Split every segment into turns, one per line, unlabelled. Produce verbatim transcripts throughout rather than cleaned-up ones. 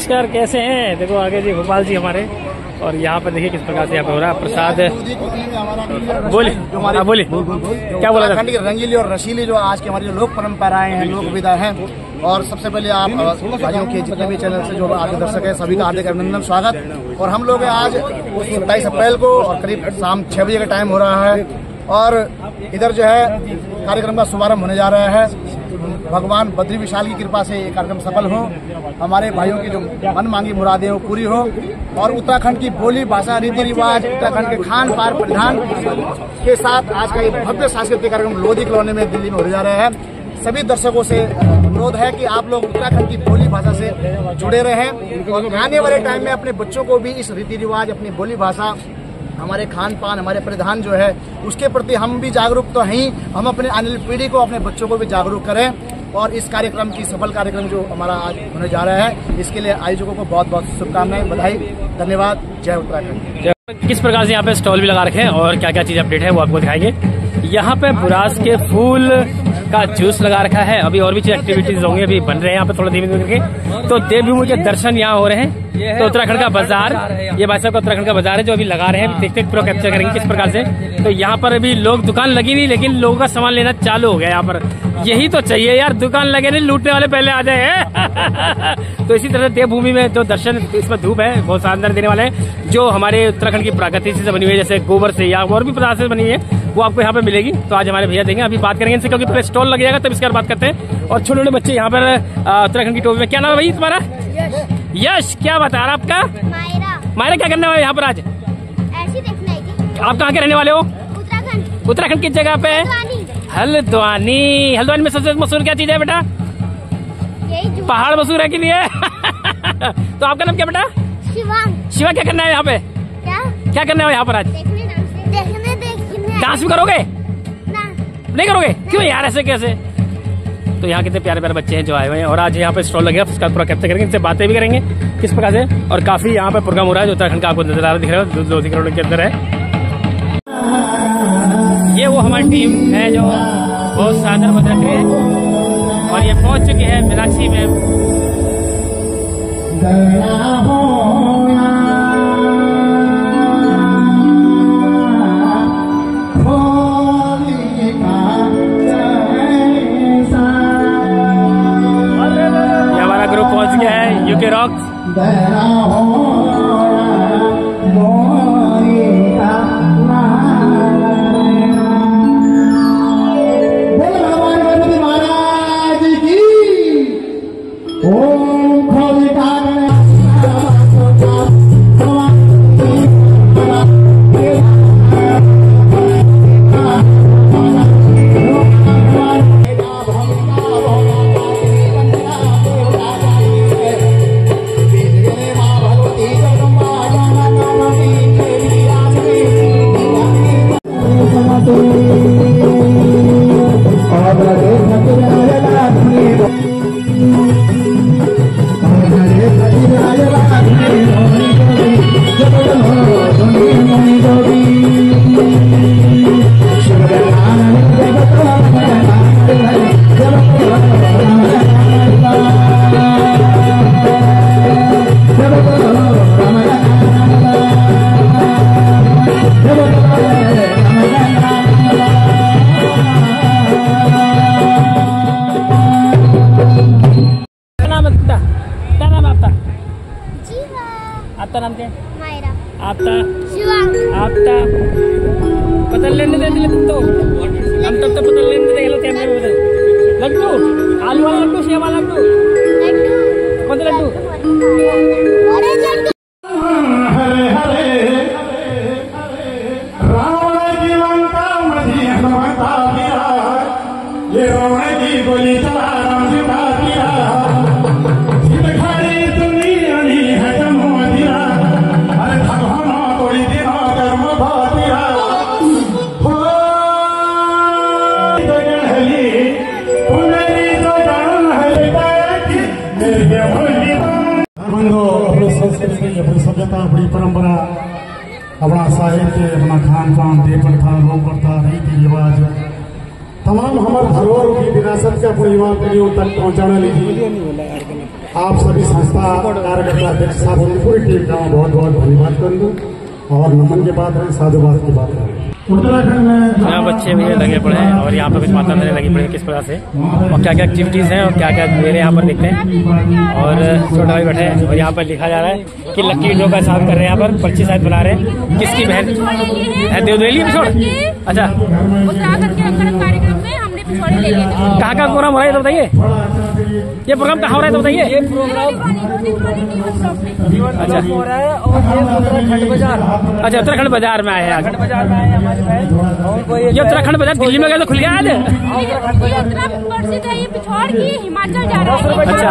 नमस्कार, कैसे हैं? देखो आगे जी गोपाल जी हमारे, और यहाँ पर देखिए किस प्रकार से यहाँ पे हो रहा है प्रसाद। बोलिए हाँ बोलिए, क्या बोला था?
रंगीली और रसीली जो आज की हमारी जो लोक परंपराएं हैं, लोक विधा हैं, और सबसे पहले आप भाइयों के जितने भी चैनल से जो आपके दर्शक है सभी का हार्दिक अभिनंदन, स्वागत। और हम लोग आज सत्ताईस अप्रैल को और करीब शाम छह बजे का टाइम हो रहा है, और इधर जो है कार्यक्रम का शुभारंभ होने जा रहा है। भगवान बद्री विशाल की कृपा से ये कार्यक्रम सफल हो, हमारे भाइयों की जो मन मांगी मुरादें वो पूरी हो, और उत्तराखंड की बोली भाषा रीति रिवाज, उत्तराखंड के खान पान परिधान के साथ आज का ये भव्य सांस्कृतिक कार्यक्रम लोधी कॉलोनी में दिल्ली में होने जा रहा है। सभी दर्शकों से अनुरोध है कि आप लोग उत्तराखंड की बोली भाषा से जुड़े रहें, और आने वाले टाइम में अपने बच्चों को भी इस रीति रिवाज, अपनी बोली भाषा, हमारे खान पान, हमारे परिधान जो है उसके प्रति हम भी जागरूक तो हैं, हम अपने आने वाली पीढ़ी को, अपने बच्चों को भी जागरूक करें। और इस कार्यक्रम की सफल कार्यक्रम जो हमारा आज होने जा रहा है, इसके लिए आयोजकों को बहुत बहुत शुभकामनाएं, बधाई, धन्यवाद। जय उत्तराखंड।
किस प्रकार से यहाँ पे स्टॉल भी लगा रखे हैं और क्या क्या चीज अपडेट है वो आपको दिखाएंगे। यहाँ पे बुरास के फूल का जूस लगा रखा है, अभी और भी चीज एक्टिविटीज होंगी, अभी बन रहे हैं यहाँ पे थोड़ा धीमे धीमे करके। तो देवभूमि के दर्शन यहाँ हो रहे हैं। तो उत्तराखंड का बाजार, ये भाई साहब का उत्तराखंड का बाजार है जो अभी लगा रहे हैं, देखते पूरा कैप्चर करेंगे किस प्रकार से। तो यहाँ पर अभी लोग, दुकान लगी नहीं लेकिन लोगों का सामान लेना चालू हो गया यहाँ पर। यही तो चाहिए यार, दुकान लगे नहीं, लूटने वाले पहले आ जाए। तो इसी तरह देवभूमि में जो दर्शन, इसमें धूप है बहुत शानदार देने वाले हैं, जो हमारे उत्तराखंड की प्राकृतिक से बनी हुई है, जैसे गोबर से या और भी पदार्थ से बनी है, वो आपको यहाँ पे मिलेगी। तो आज हमारे भैया देंगे, अभी बात करेंगे इनसे, क्योंकि पहले स्टॉल लग जाएगा तब इसके बाद बात करते हैं। और छोटे छोटे बच्चे यहाँ पर उत्तराखंड की टोपी में, क्या नाम है भाई तुम्हारा? यश। क्या बता रहा आपका? मायरा। मायरा, क्या करने वाले यहाँ पर आज?
ऐसी देखना है।
आप कहाँ के रहने वाले हो?
उत्तराखंड।
उत्तराखंड किस जगह पे? हल्द्वानी। हल्द्वानी में सबसे मशहूर क्या चीज है बेटा? पहाड़ मशहूर है कि नहीं है? तो आपका नाम क्या बेटा?
शिवा।
शिवा, क्या करना है यहाँ पे?
क्या
क्या करना है यहाँ पर आज?
देखने देखने देखने।
डांस भी करोगे?
ना।
नहीं करोगे? क्यों यार, ऐसे कैसे? तो यहाँ कितने प्यारे प्यारे बच्चे हैं जो आए हुए हैं, और आज यहाँ पे स्टॉल लगेगा, उसका पूरा कैप्चर करेंगे, इनसे बातें भी करेंगे किस प्रकार से। और काफी यहाँ पे प्रोग्राम हो रहा है जो उत्तराखंड का आपको नजर आ रहा दिख रहा है, लोधी कॉलोनी के अंदर है। ये वो हमारी टीम है जो बहुत शानदार बता रही है, और ये पहुंच चुकी है मीनाक्षी में। पहुंच गया है यूके रॉक्स। आपका नाम क्या है? मायरा। आपका? शिवा। आपका? पता लेने दे दिले तुम तो, हम तब तो पता लेने दे, हेलो कैमरे में बता। लड्डू, आलू वाला लड्डू, सेव वाला लड्डू? लड्डू। कौन सा लड्डू? ऑरेंज लड्डू। हरे हरे रावण की लंका मधी हनुमता दिया, ये रावण की गोली चला राम सीता दिया, सिद्धखारी दुनिया नी हजम दिया, अरे भगवान कोई दिन कर्म भातिया, हो तो गहली पुनरी तो जान है बैठी मेरे होली बंधो। अपनी संस्कृति, अपनी सभ्यता, अपनी परंपरा, अपना साहित्य, अपना खान पान, देव प्रथा, लोक प्रथा, रीति रिवाज, तमाम हमारे धरोहर की विरासत के अपने युवा पीढ़ियों तक पहुँचाना लीजिए।
आप सभी संस्था कार्यकर्ता अध्यक्ष साहब और पूरी टीम का बहुत बहुत धन्यवाद करूँ और नमन के बाद है, साधुवाद की बात है। उत्तराखंड में
यहाँ बच्चे भी लगे पड़े हैं और यहाँ पर कुछ माता मेरे लगी पड़े हैं किस प्रकार से और क्या क्या एक्टिविटीज हैं और क्या क्या मेरे यहाँ पर देखते हैं। और छोटा भाई बैठे हैं और यहाँ पर लिखा जा रहा है कि लक्की ड्रॉ का हिसाब कर रहे हैं। यहाँ पर पर्ची शायद बना रहे हैं। किसकी बहन है? देवदेली छोड़। अच्छा,
उत्तराखंड के अंतर्गत कार्यक्रम में हमने पिछवाड़े ले लिए थे।
कहाँ का प्रोग्राम हो रहा है तो बताइए। ये प्रोग्राम कहाँ हो रहा है तो बताइए।
ये प्रोग्राम
अच्छा
हो रहा है और ये उत्तराखंड बाजार।
अच्छा, उत्तराखंड बाजार में आए हैं आज।
बाजार में आए हैं हमारे बहन और कोई
ये उत्तराखंड बाजार दिल्ली में गए तो खुल गया आज।
इतना प्रसिद्ध है ये पिछवाड़ की, हिमाचल जा रहा है।
अच्छा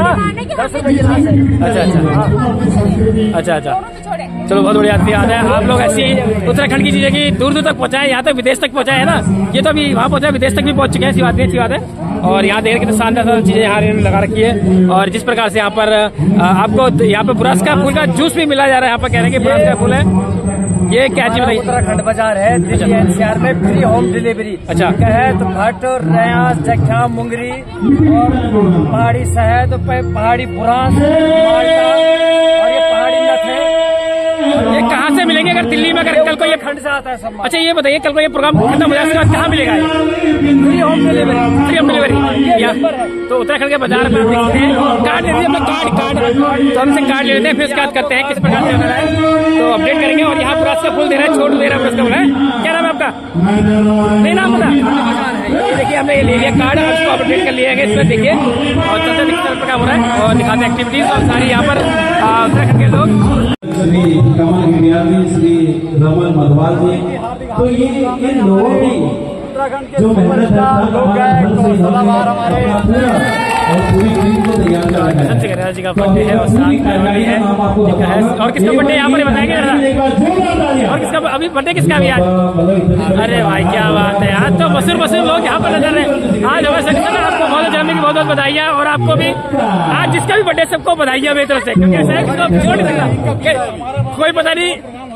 अच्छा अच्छा अच्छा अच्छा चलो, बहुत बढ़िया बात है। आप लोग ऐसी उत्तराखंड की चीजें की दूर दूर तक पहुंचाए, यहाँ तक विदेश तक पहुंचाए है ना। ये तो अभी वहाँ पहुंचा, विदेश तक भी पहुंच चुके हैं। ऐसी बात नहीं, अच्छी बात है। और यहाँ देख कितने शानदार शानदार चीजें यहाँ लगा रखी है। और जिस प्रकार से यहाँ पर आपको यहाँ पे बुरास का फूल का जूस भी मिला जा रहा है। यहाँ पर कह रहे हैं कि बुरास का फूल है। ये क्या चीज बताइए।
उत्तराखंड बाजार है दिल्ली एनसीआर में फ्री होम डिलीवरी।
अच्छा,
शहद, भट्ट, रयास, जख्या, मुंगरी और पहाड़ी शहद, पहाड़ी बुरास, माल्टा और ये पहाड़ी नट है।
ये कहाँ से मिलेंगे अगर दिल्ली में, अगर कल को ये
खंड से आता है सब।
अच्छा, ये बताइए कल को ये प्रोग्राम खत्म हो जाए कहाँ मिलेगा?
Free home delivery.
Free home delivery. तो उत्तराखंड के बाजार में आप देखते हैं। कार्ड ले लीजिए अपना, कार्ड कार्ड तो हमसे कार्ड ले लेते हैं, फिर उसके बाद करते हैं किस प्रकार से होना है तो अपडेट करेंगे। और यहाँ पूरा से फूल दे रहा है, छोटू दे रहा है, उसका बोला है। क्या नाम है आपका? नहीं नाम पता? ये देखिए हमने ये ले लिया कार्ड, उसको अपडेट कर लिया गया। इसमें देखिए और चलते दिखते प्रोग्राम हो रहा है और दिखाते एक्टिविटीज और सारी यहाँ पर उत्तराखंड के लोग।
श्री कमल गिरियानी, श्री रमन मधवाल जी, तो ये इन लोगों की जो मेहनत है लोग और पूरी टीम को तैयार कर रहा है।
गहरा जी का बर्थडे है और साथ में है, ठीक है। और किसका बर्थडे यहाँ पर बताएंगे जरा? और किसका अभी बर्थडे किसका भी आज? अरे भाई क्या बात है, आज तो मशहूर मशहूर लोग यहाँ पर नजर रहे हैं। आज हमें सकते ना आपको बहुत जन्मदिन की बहुत बहुत बधाई है। और आपको भी आज जिसका भी बर्थडे सबको बधाई है मेरी तरफ से, क्योंकि ऐसा है कि छोड़ नहीं सकता, कोई पता नहीं।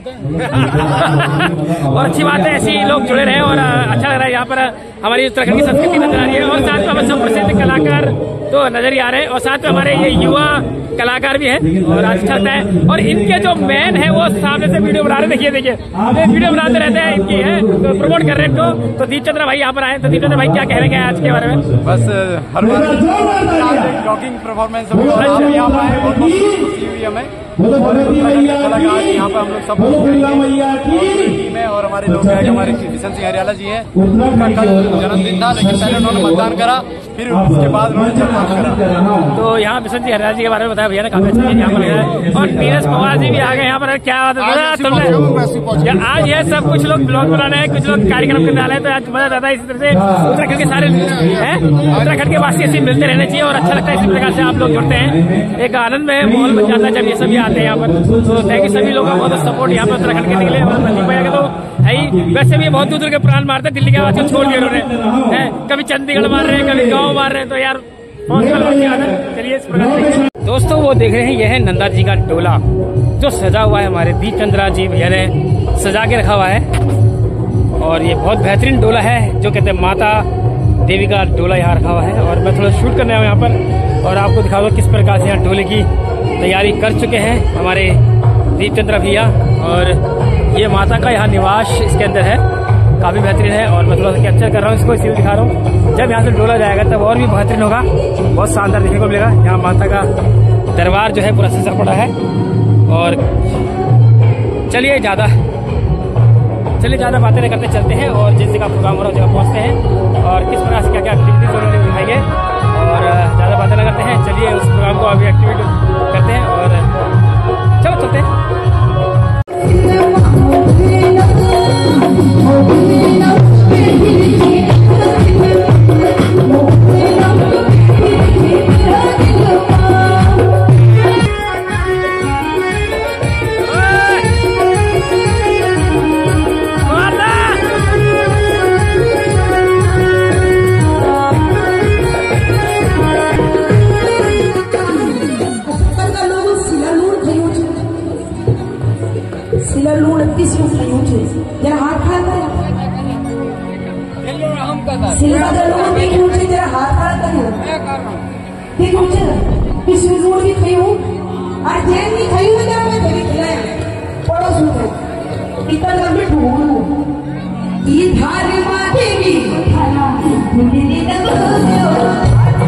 और अच्छी बात है, ऐसे ही लोग जुड़े रहे और अच्छा लग रहा है। यहाँ पर हमारी उत्तराखंड की संस्कृति नजर आ रही है और साथ में हमें सब प्रसिद्ध कलाकार तो नजर ही आ रहे हैं और साथ में हमारे ये युवा कलाकार भी हैं और अच्छा लगता है। और इनके जो मैन है वो सामने से वीडियो बना रहे, देखिए देखिए वीडियो बनाते रहते हैं, इनकी है तो प्रमोट कर रहे हैं इनको। तो दीप चंद्र भाई यहाँ पर आए, तो दीप चंद्र भाई क्या कहने आज के बारे में?
बस हर बार जॉगिंग परफॉर्मेंस यहाँ पर आए, बहुत खुशी हुई हमें। आज यहाँ पर हम लोग सब टीम है और हमारे लोग हैं, हमारे किशन सिंह हरियाला जी हैं। उनका कल जन्मदिन था लेकिन पहले उन्होंने मतदान करा, फिर उसके बाद उन्होंने जन्मदिन करा।
तो यहाँ किशन सिंह हरियाला जी के बारे में बताया भैया ने, काफी अच्छी चीज यहाँ पर। और नीरज पवार जी भी आ गए यहाँ पर। क्या तुमने आज ये सब कुछ लोग ब्लॉग बना रहे हैं, कुछ लोग कार्यक्रम करने वाले हैं, तो आज मजा आता है। इसी तरह से उत्तराखंड के सारे हैं, उत्तराखंड के वासी ऐसे मिलते रहने चाहिए और अच्छा लगता है इसी प्रकार से आप लोग जुड़ते हैं। एक आनंद में माहौल बन जाता है जब ये सभी आते हैं यहाँ पर। तो थैंक यू सभी लोगों का बहुत सपोर्ट यहाँ पर उत्तराखंड के निकले। और नंदी भैया का तो है ही, वैसे भी बहुत दूर दूर के प्राण मारते हैं, दिल्ली के आवाज को छोड़ दिए उन्होंने, कभी चंडीगढ़ मार रहे हैं, कभी गाँव मार रहे हैं। तो यार चलिए इस प्रकार दोस्तों वो देख रहे हैं, यह है नंदा जी का डोला जो सजा हुआ है। हमारे दीप चंद्रा जी भैया ने सजा के रखा हुआ है और ये बहुत बेहतरीन डोला है जो कहते हैं माता देवी का डोला यहाँ रखा हुआ है। और मैं थोड़ा शूट करने आया हूँ यहाँ पर और आपको दिखा दो किस प्रकार से यहाँ डोले की तैयारी कर चुके हैं हमारे दीप चंद्रा भैया। और ये माता का यहाँ निवास इसके अंदर है, काफी बेहतरीन है। और मैं थोड़ा सा कैप्चर कर रहा हूँ इसको, इसीलिए दिखा रहा हूँ। जब यहाँ से डोला जाएगा तब और भी बेहतरीन होगा, बहुत शानदार देखने को मिलेगा। यहाँ माता का दरबार जो है पूरा सजा पड़ा है। और चलिए ज्यादा चलिए ज्यादा बातें नहीं करते, चलते हैं और जिस जगह प्रोग्राम हो रहा है जगह पहुँचते हैं और किस प्रकार से क्या क्या एक्टिविटीज हो रही है दिखाएंगे। और ज्यादा बातें नहीं करते हैं, चलिए उस प्रोग्राम को अभी एक्टिविटी करते हैं और चलो चलते हैं।
जरा हाथ खड़ा कर, सिल्वा जरूर ठीक ऊंचे, जरा हाथ खड़ा कर, ठीक ऊंचे। विष्णु रोड भी खाई हूँ और जैन भी खाई हूँ जब मैं तेरे खिलाया पड़ोस में इतना जब मैं ढूंढूं ये धार माते भी खाना मुझे दबा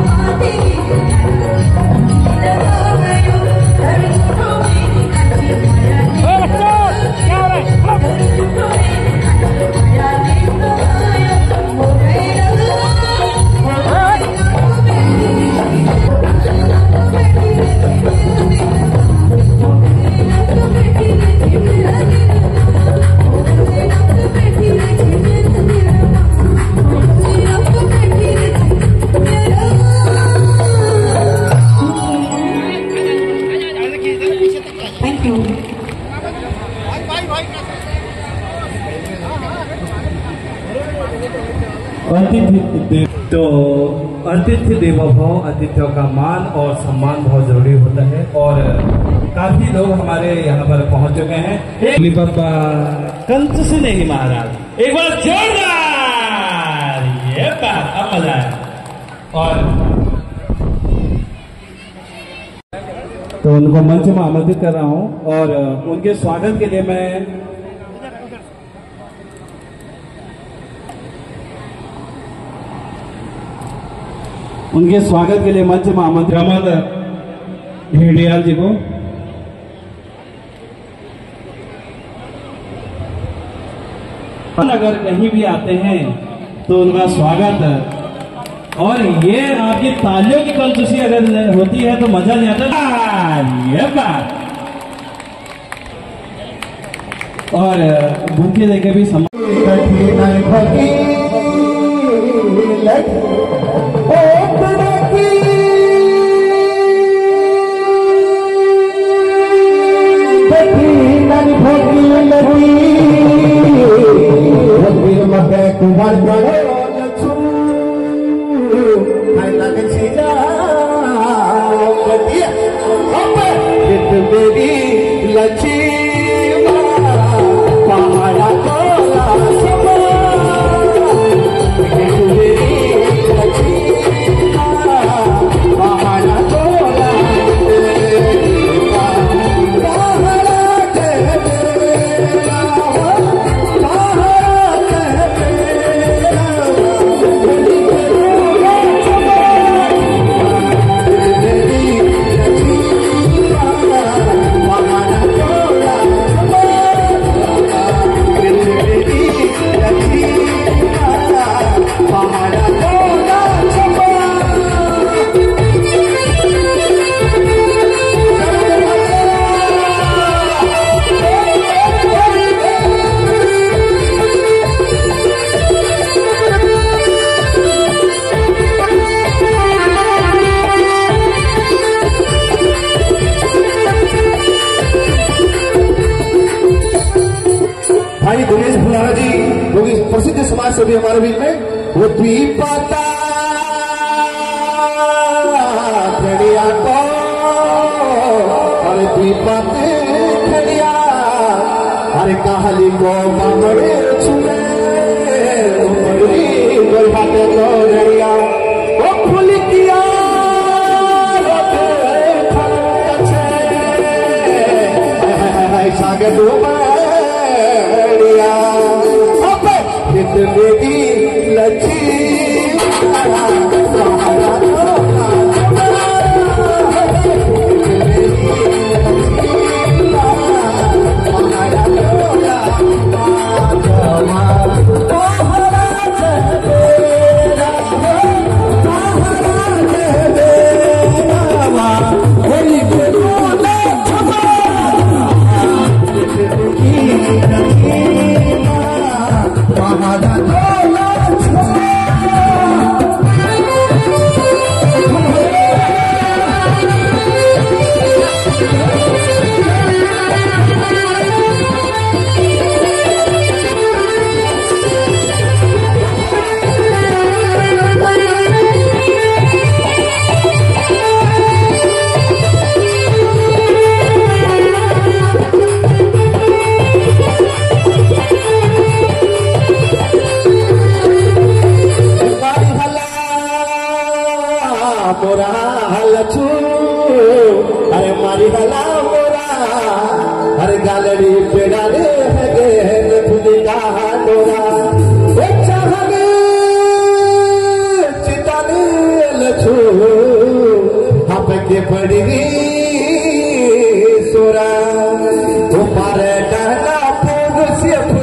अतिथि तो अतिथि देवो भव, अतिथियों का मान और सम्मान बहुत जरूरी होता है और काफी लोग हमारे यहाँ पर पहुंच चुके हैं। बाबा कंच से नहीं महाराज, एक बार जोरदार, ये बात अब मजा है। और तो उनको मंच में आमंत्रित कर रहा हूँ और उनके स्वागत के लिए मैं उनके स्वागत के लिए मंच में आमंत्रित रमन हेडियाल जी को अगर कहीं भी आते हैं तो उनका स्वागत और ये आपकी तालियों की कंजूसी अगर होती है तो मजा नहीं आता। ये बात और भूखे देखे भी सम
कुमार मेरी लक्ष्मी पहाड़ा भाई दिनेश भुलारा जी जो कि प्रसिद्ध समाज सेवी हमारे बीच में, वो द्वीपाता खड़िया को अरे द्वीपाते खड़िया अरे कहाली को बामड़े छुए बड़ी गोलबाते को रड़िया वो फूल किया सागे डूबा मेरी लक्ष्मी Mahada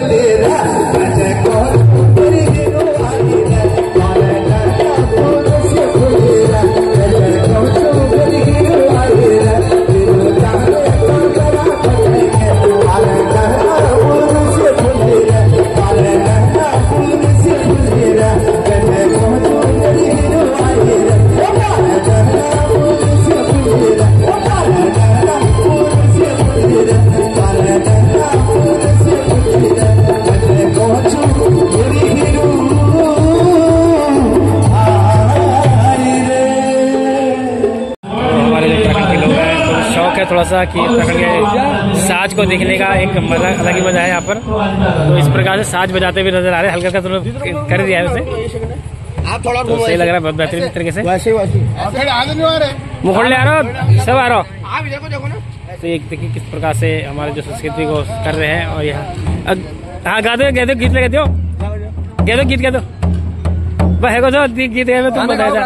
थोड़ा सा कि उत्तराखंड के साज को देखने का एक मजा, अलग ही मजा है यहाँ पर। तो इस प्रकार से साज बजाते हुए नजर आ रहे हैं, हल्का हल्का तो कर दिया है उसे,
आप थोड़ा
तो सही लग रहा है, बहुत बेहतरीन तरीके से।
वैसे वैसे
मुखड़े आ रहा हो, सब आ रहा हो। तो एक देखिए किस प्रकार से हमारे जो संस्कृति को कर रहे हैं। और यहाँ हाँ गा दो गे दो गीत लगा दो गे दो गीत गा दो बस है जो गीत है तुम बताया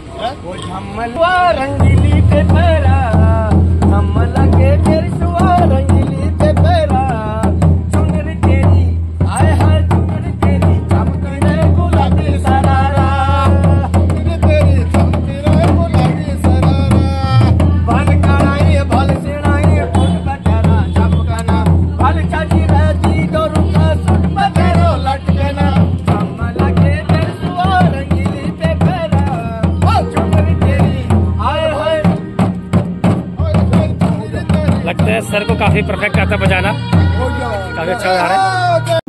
रंगीली पे पैरा हम लगे तेरी सुआ रंगीली पे पैरा चुनरी तेरी आए हाय चुनरी तेरी चमकी रे गुलाबी सरारा चुनरी तेरी चमकी रे गुलाबी सरारा बाल काढ़ाई बाल सिणाई फुट बटारा चमकना बाल चाची रहती दो रुपया सुट बटारो लटकना हम लगे तेरी सुआ रंगीली पे पैरा चुनरी तेरी आए हाय।
लगता है सर को काफी परफेक्ट आता बजाना, काफी अच्छा बजा रहा है।